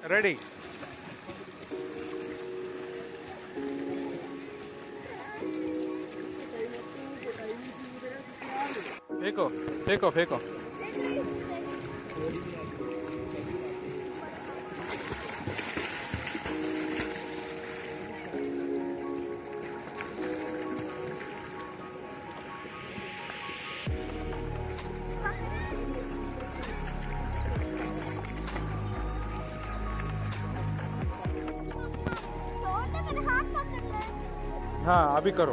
Ready. फेंको फेंको फेंको। हाँ अभी करो।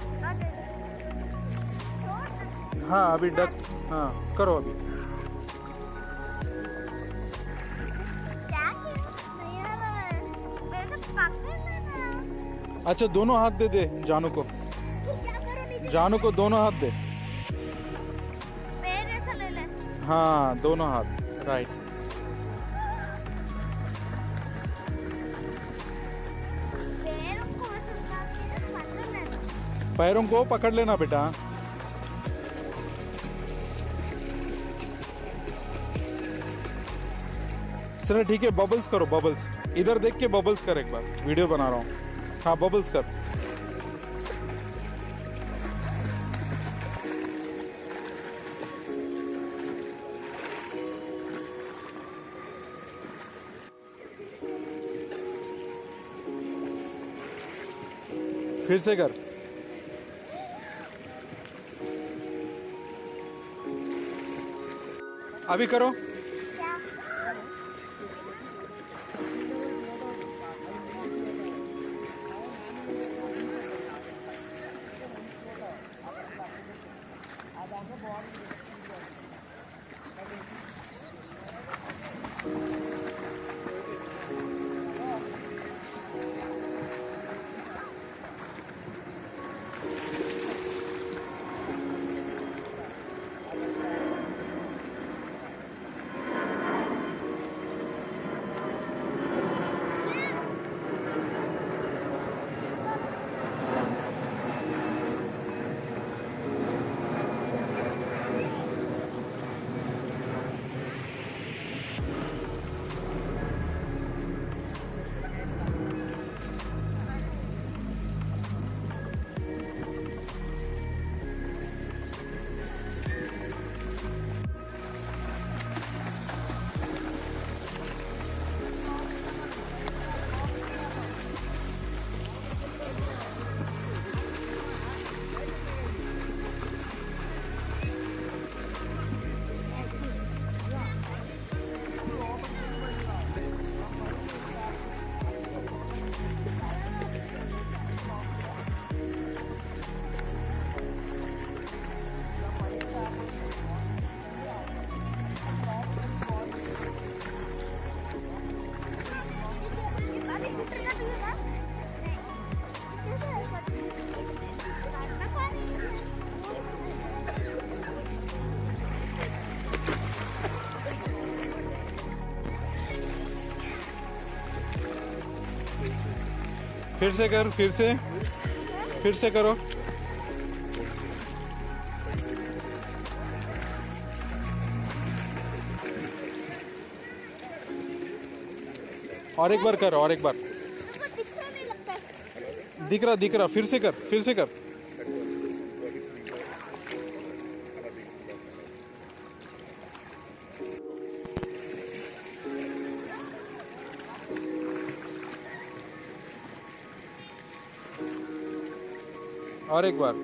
हाँ अभी डक। हाँ करो अभी। अच्छा दोनों हाथ दे दे जानू को। जानू को दोनों हाथ दे। हाँ दोनों हाथ। राइट। पैरों को पकड़ लेना बेटा। चलो ठीक है, बबल्स करो बबल्स। इधर देख के बबल्स कर, एक बार वीडियो बना रहा हूँ। हाँ बबल्स कर। फिर से कर। अभी करो। फिर से कर, फिर से करो। और एक बार कर, और एक बार। दिख रहा, फिर से कर। और एक बार।